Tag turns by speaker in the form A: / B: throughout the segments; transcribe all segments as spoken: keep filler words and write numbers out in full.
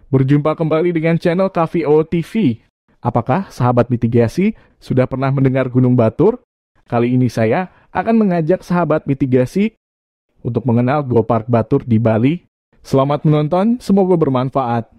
A: Berjumpa kembali dengan channel K V O T V. Apakah sahabat mitigasi sudah pernah mendengar Gunung Batur? Kali ini saya akan mengajak sahabat mitigasi untuk mengenal Geopark Batur di Bali. Selamat menonton, semoga bermanfaat.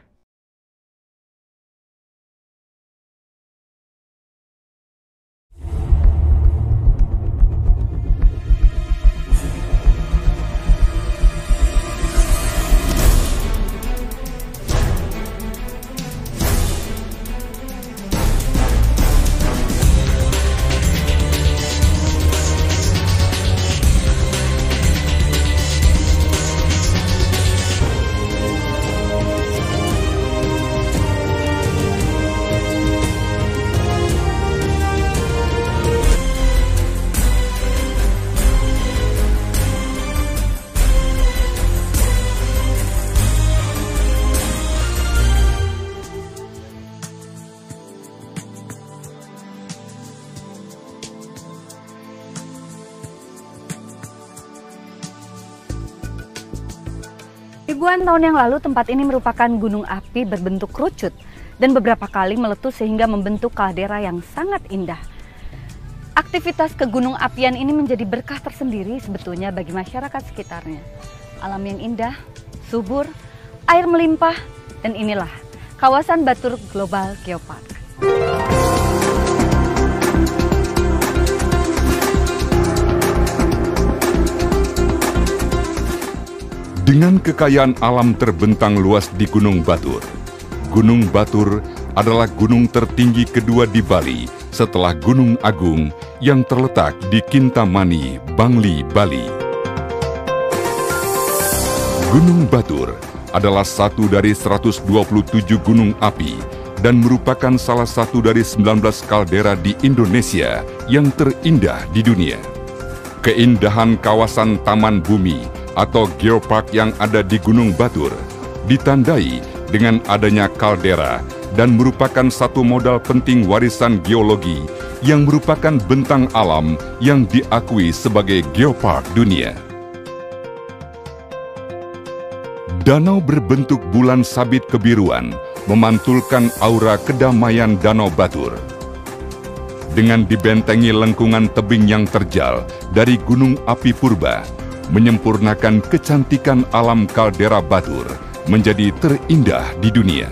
B: Ribuan tahun yang lalu tempat ini merupakan gunung api berbentuk kerucut dan beberapa kali meletus sehingga membentuk kaldera yang sangat indah. Aktivitas kegunung apian ini menjadi berkah tersendiri sebetulnya bagi masyarakat sekitarnya. Alam yang indah, subur, air melimpah, dan inilah kawasan Batur Global Geopark.
C: Dengan kekayaan alam terbentang luas di Gunung Batur, Gunung Batur adalah gunung tertinggi kedua di Bali setelah Gunung Agung yang terletak di Kintamani, Bangli, Bali. Gunung Batur adalah satu dari seratus dua puluh tujuh gunung api dan merupakan salah satu dari sembilan belas kaldera di Indonesia yang terindah di dunia. Keindahan kawasan Taman Bumi atau Geopark yang ada di Gunung Batur ditandai dengan adanya kaldera dan merupakan satu modal penting warisan geologi yang merupakan bentang alam yang diakui sebagai Geopark dunia. Danau berbentuk bulan sabit kebiruan memantulkan aura kedamaian Danau Batur. Dengan dibentengi lengkungan tebing yang terjal dari gunung api purba, menyempurnakan kecantikan alam kaldera Batur menjadi terindah di dunia.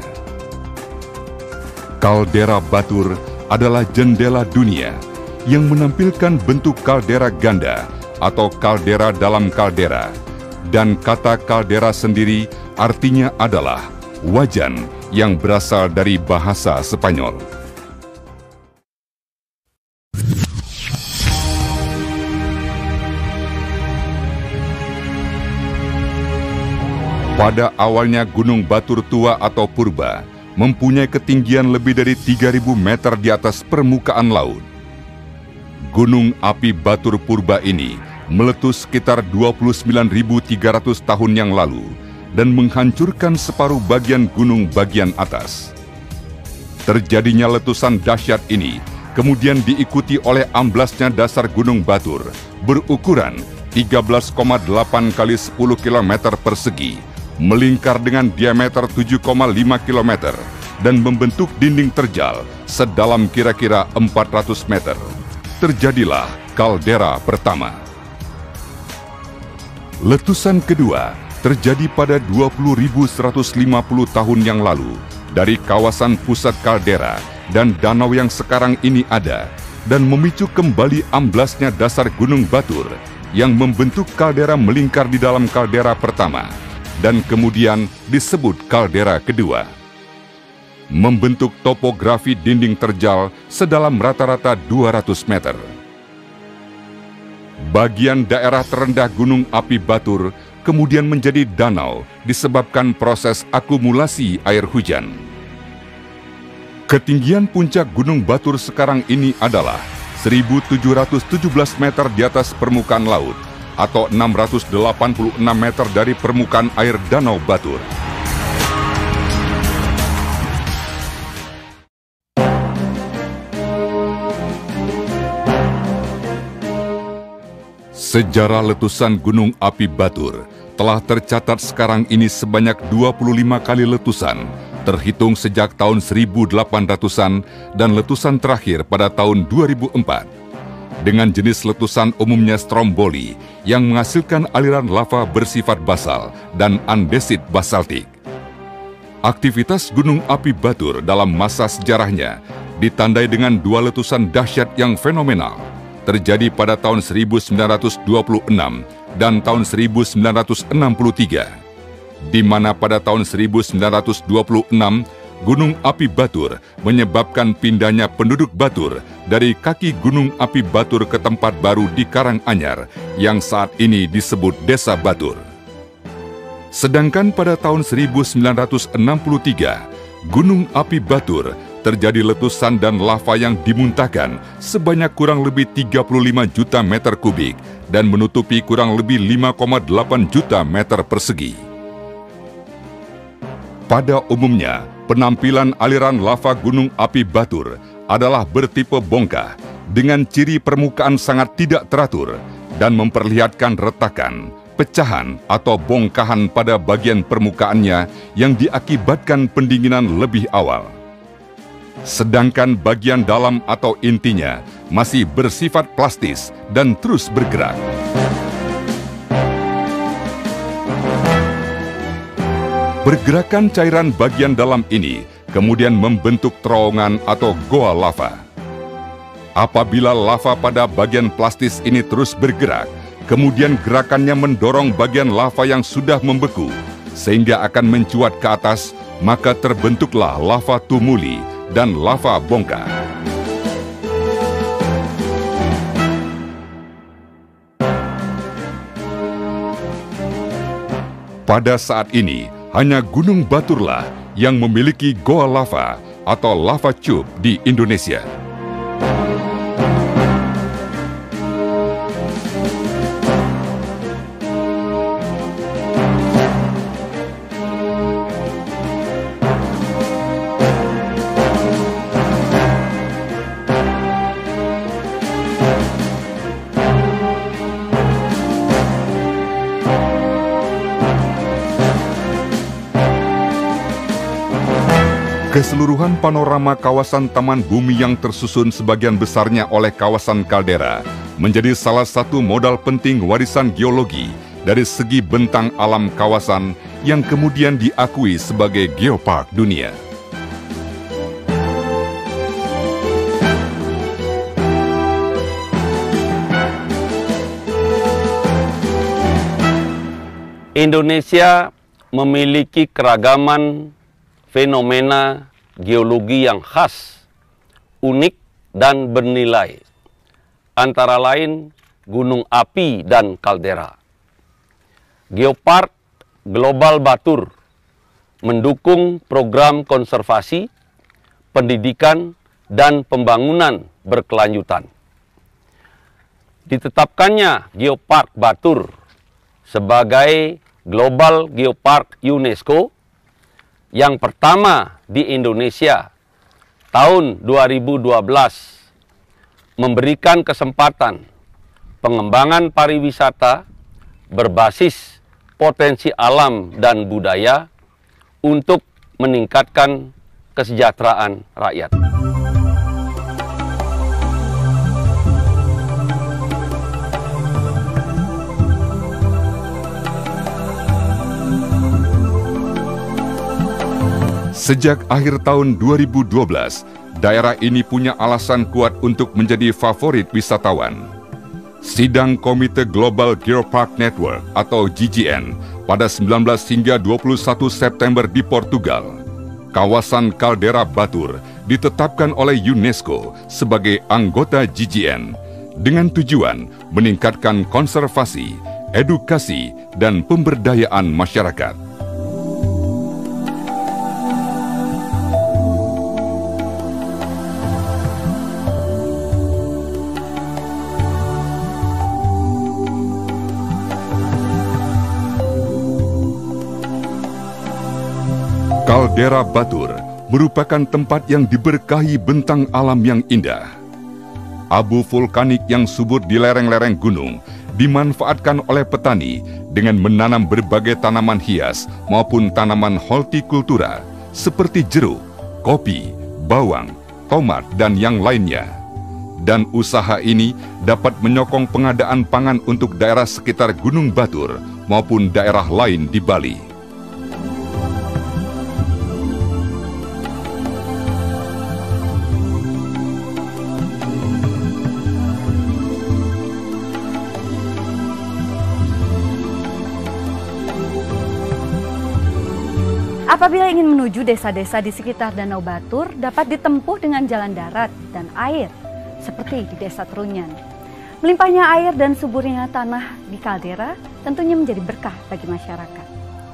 C: Kaldera Batur adalah jendela dunia yang menampilkan bentuk kaldera ganda atau kaldera dalam kaldera, dan kata kaldera sendiri artinya adalah wajan yang berasal dari bahasa Spanyol. Pada awalnya Gunung Batur Tua atau Purba mempunyai ketinggian lebih dari tiga ribu meter di atas permukaan laut. Gunung api Batur Purba ini meletus sekitar dua puluh sembilan ribu tiga ratus tahun yang lalu dan menghancurkan separuh bagian gunung bagian atas. Terjadinya letusan dahsyat ini kemudian diikuti oleh amblasnya dasar Gunung Batur berukuran tiga belas koma delapan kali sepuluh kilometer persegi, melingkar dengan diameter tujuh koma lima kilometer dan membentuk dinding terjal sedalam kira-kira empat ratus meter. Terjadilah kaldera pertama. Letusan kedua terjadi pada dua puluh ribu seratus lima puluh tahun yang lalu dari kawasan pusat kaldera dan danau yang sekarang ini ada dan memicu kembali amblasnya dasar Gunung Batur yang membentuk kaldera melingkar di dalam kaldera pertama dan kemudian disebut kaldera kedua. Membentuk topografi dinding terjal sedalam rata-rata dua ratus meter. Bagian daerah terendah Gunung Api Batur kemudian menjadi danau disebabkan proses akumulasi air hujan. Ketinggian puncak Gunung Batur sekarang ini adalah seribu tujuh ratus tujuh belas meter di atas permukaan laut atau enam ratus delapan puluh enam meter dari permukaan air Danau Batur. Sejarah letusan Gunung Api Batur telah tercatat sekarang ini sebanyak dua puluh lima kali letusan, terhitung sejak tahun seribu delapan ratusan dan letusan terakhir pada tahun dua ribu empat. Dengan jenis letusan umumnya stromboli yang menghasilkan aliran lava bersifat basal dan andesit basaltik. Aktivitas Gunung Api Batur dalam masa sejarahnya ditandai dengan dua letusan dahsyat yang fenomenal, terjadi pada tahun seribu sembilan ratus dua puluh enam dan tahun seribu sembilan ratus enam puluh tiga, di mana pada tahun seribu sembilan ratus dua puluh enam Gunung Api Batur menyebabkan pindahnya penduduk Batur dari kaki Gunung Api Batur ke tempat baru di Karanganyar yang saat ini disebut Desa Batur. Sedangkan pada tahun seribu sembilan ratus enam puluh tiga, Gunung Api Batur terjadi letusan dan lava yang dimuntahkan sebanyak kurang lebih tiga puluh lima juta meter kubik dan menutupi kurang lebih lima koma delapan juta meter persegi. Pada umumnya, penampilan aliran lava Gunung Api Batur adalah bertipe bongkah dengan ciri permukaan sangat tidak teratur dan memperlihatkan retakan, pecahan atau bongkahan pada bagian permukaannya yang diakibatkan pendinginan lebih awal. Sedangkan bagian dalam atau intinya masih bersifat plastis dan terus bergerak. Pergerakan cairan bagian dalam ini kemudian membentuk terowongan atau goa lava. Apabila lava pada bagian plastis ini terus bergerak, kemudian gerakannya mendorong bagian lava yang sudah membeku, sehingga akan mencuat ke atas, maka terbentuklah lava tumuli dan lava bongkah. Pada saat ini, hanya Gunung Baturlah yang memiliki goa lava atau lava tube di Indonesia. Keseluruhan panorama kawasan Taman Bumi yang tersusun sebagian besarnya oleh kawasan kaldera menjadi salah satu modal penting warisan geologi dari segi bentang alam kawasan yang kemudian diakui sebagai geopark dunia.
D: Indonesia memiliki keragaman fenomena geologi yang khas, unik, dan bernilai, antara lain gunung api dan kaldera. Geopark Global Batur mendukung program konservasi, pendidikan, dan pembangunan berkelanjutan. Ditetapkannya Geopark Batur sebagai Global Geopark UNESCO yang pertama di Indonesia tahun dua ribu dua belas memberikan kesempatan pengembangan pariwisata berbasis potensi alam dan budaya untuk meningkatkan kesejahteraan rakyat.
C: Sejak akhir tahun dua ribu dua belas, daerah ini punya alasan kuat untuk menjadi favorit wisatawan. Sidang Komite Global Geopark Network atau G G N pada sembilan belas hingga dua puluh satu September di Portugal. Kawasan Kaldera Batur ditetapkan oleh UNESCO sebagai anggota G G N dengan tujuan meningkatkan konservasi, edukasi, dan pemberdayaan masyarakat. Kaldera Batur merupakan tempat yang diberkahi bentang alam yang indah. Abu vulkanik yang subur di lereng-lereng gunung dimanfaatkan oleh petani dengan menanam berbagai tanaman hias maupun tanaman hortikultura seperti jeruk, kopi, bawang, tomat, dan yang lainnya. Dan usaha ini dapat menyokong pengadaan pangan untuk daerah sekitar Gunung Batur maupun daerah lain di Bali.
B: Apabila ingin menuju desa-desa di sekitar Danau Batur, dapat ditempuh dengan jalan darat dan air, seperti di Desa Trunyan. Melimpahnya air dan suburnya tanah di kaldera tentunya menjadi berkah bagi masyarakat.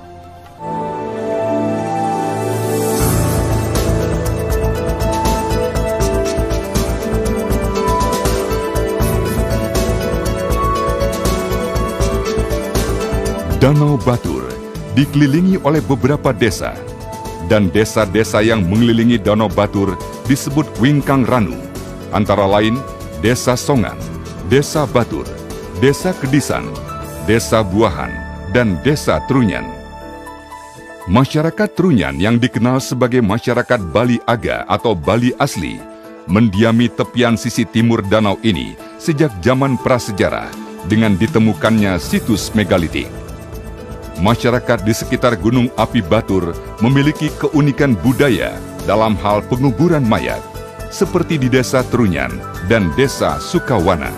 C: Danau Batur dikelilingi oleh beberapa desa, dan desa-desa yang mengelilingi Danau Batur disebut Wingkang Ranu, antara lain Desa Songan, Desa Batur, Desa Kedisan, Desa Buahan, dan Desa Trunyan. Masyarakat Trunyan yang dikenal sebagai masyarakat Bali Aga atau Bali asli, mendiami tepian sisi timur danau ini sejak zaman prasejarah dengan ditemukannya situs megalitik. Masyarakat di sekitar Gunung Api Batur memiliki keunikan budaya dalam hal penguburan mayat, seperti di Desa Trunyan dan Desa Sukawana.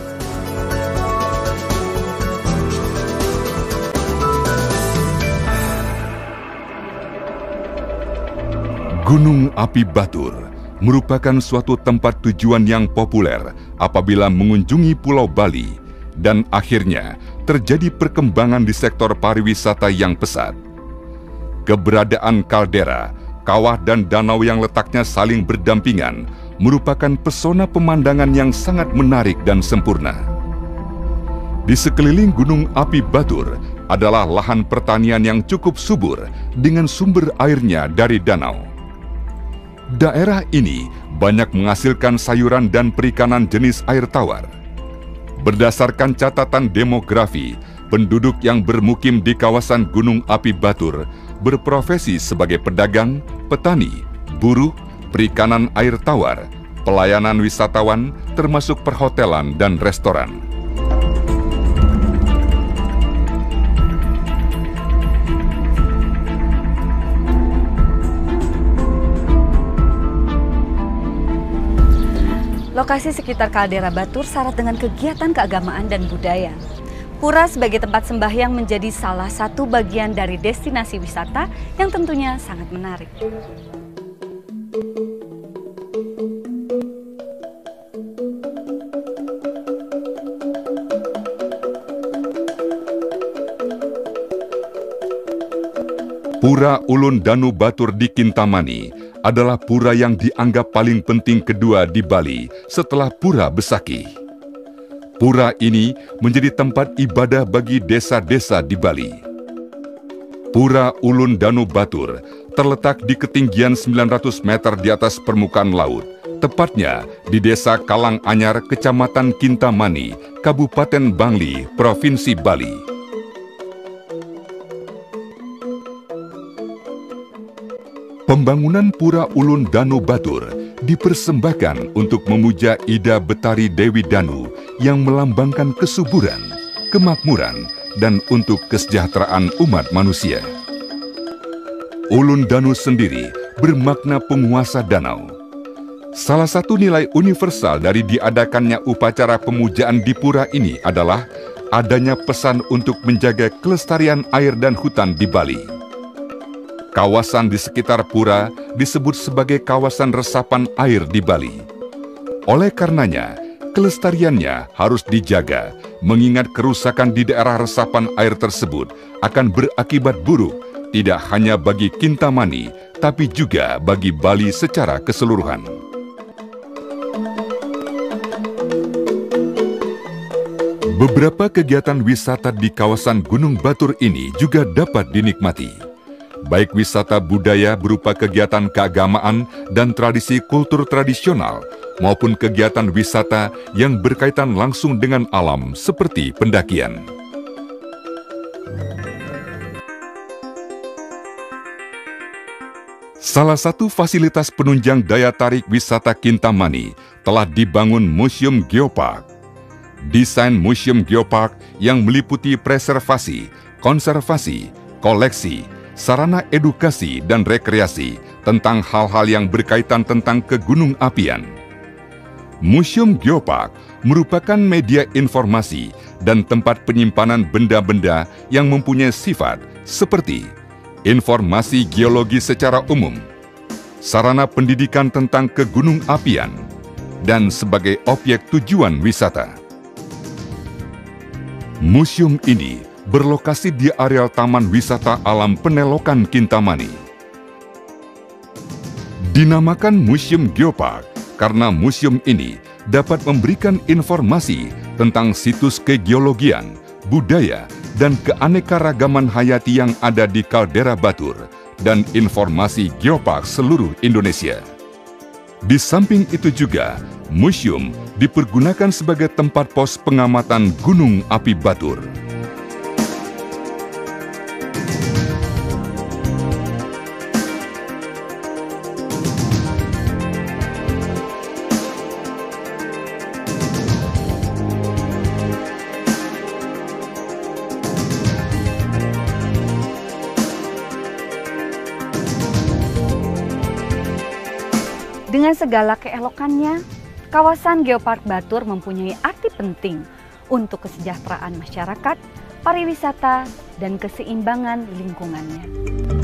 C: Gunung Api Batur merupakan suatu tempat tujuan yang populer apabila mengunjungi Pulau Bali, dan akhirnya terjadi perkembangan di sektor pariwisata yang pesat. Keberadaan kaldera, kawah dan danau yang letaknya saling berdampingan merupakan pesona pemandangan yang sangat menarik dan sempurna. Di sekeliling Gunung Api Batur adalah lahan pertanian yang cukup subur dengan sumber airnya dari danau. Daerah ini banyak menghasilkan sayuran dan perikanan jenis air tawar. Berdasarkan catatan demografi, penduduk yang bermukim di kawasan Gunung Api Batur berprofesi sebagai pedagang, petani, buruh, perikanan air tawar, pelayanan wisatawan, termasuk perhotelan dan restoran.
B: Lokasi sekitar kaldera Batur syarat dengan kegiatan keagamaan dan budaya. Pura sebagai tempat sembahyang menjadi salah satu bagian dari destinasi wisata yang tentunya sangat menarik.
C: Pura Ulun Danu Batur di Kintamani adalah pura yang dianggap paling penting kedua di Bali setelah Pura Besaki. Pura ini menjadi tempat ibadah bagi desa-desa di Bali. Pura Ulun Danu Batur terletak di ketinggian sembilan ratus meter di atas permukaan laut, tepatnya di Desa Kalang Anyar, Kecamatan Kintamani, Kabupaten Bangli, Provinsi Bali. Pembangunan Pura Ulun Danu Batur dipersembahkan untuk memuja Ida Betari Dewi Danu yang melambangkan kesuburan, kemakmuran, dan untuk kesejahteraan umat manusia. Ulun Danu sendiri bermakna penguasa danau. Salah satu nilai universal dari diadakannya upacara pemujaan di pura ini adalah adanya pesan untuk menjaga kelestarian air dan hutan di Bali. Kawasan di sekitar pura disebut sebagai kawasan resapan air di Bali. Oleh karenanya, kelestariannya harus dijaga, mengingat kerusakan di daerah resapan air tersebut akan berakibat buruk, tidak hanya bagi Kintamani, tapi juga bagi Bali secara keseluruhan. Beberapa kegiatan wisata di kawasan Gunung Batur ini juga dapat dinikmati. Baik wisata budaya berupa kegiatan keagamaan dan tradisi kultur tradisional, maupun kegiatan wisata yang berkaitan langsung dengan alam seperti pendakian. Salah satu fasilitas penunjang daya tarik wisata Kintamani telah dibangun Museum Geopark. Desain Museum Geopark yang meliputi preservasi, konservasi, koleksi, sarana edukasi dan rekreasi tentang hal-hal yang berkaitan tentang kegunung apian. Museum Geopark merupakan media informasi dan tempat penyimpanan benda-benda yang mempunyai sifat seperti informasi geologi secara umum, sarana pendidikan tentang kegunung apian, dan sebagai objek tujuan wisata. Museum ini berlokasi di areal Taman Wisata Alam Penelokan Kintamani. Dinamakan Museum Geopark karena museum ini dapat memberikan informasi tentang situs kegeologian, budaya, dan keanekaragaman hayati yang ada di kaldera Batur dan informasi geopark seluruh Indonesia. Di samping itu juga, museum dipergunakan sebagai tempat pos pengamatan gunung api Batur.
B: Dengan segala keelokannya, kawasan Geopark Batur mempunyai arti penting untuk kesejahteraan masyarakat, pariwisata, dan keseimbangan lingkungannya.